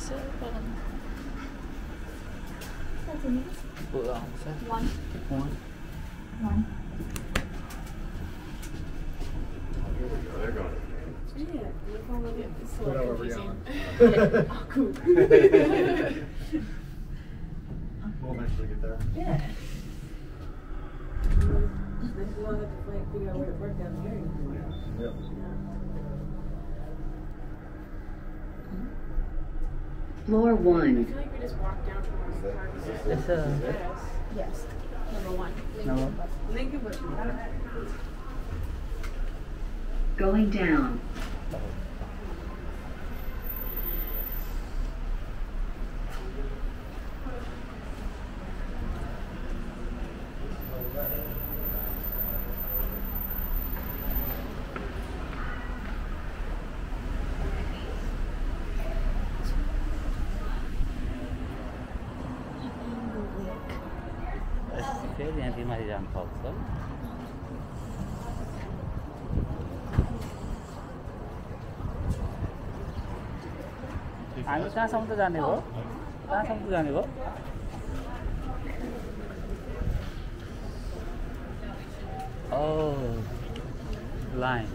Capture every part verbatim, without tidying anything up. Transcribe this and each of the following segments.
seven. Put on seven. One. One. One. Here we go. They're going. Yeah, we're gonna look at this. We know where we're going. Oh, cool. We'll eventually get there. Yeah. Then we'll have to like, figure out where to park down here. Yep. Floor I one. feel like we just walked down from where the park is. It's a Yes. Number one. number. Lincoln Bush. Going down. Pwede yan, di ma-jump out. So, हामी कहाँसम्म त जाने हो कहाँसम्म त जाने हो Oh, line.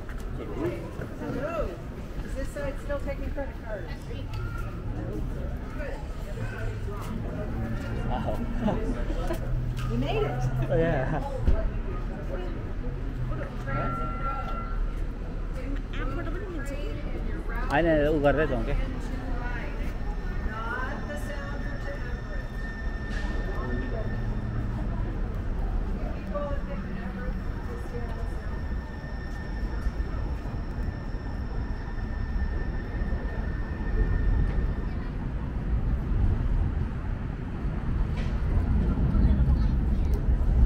Is this side still taking credit cards? Oh. You made it. Oh, yeah. होइन उ गर्दै जाउँ क्या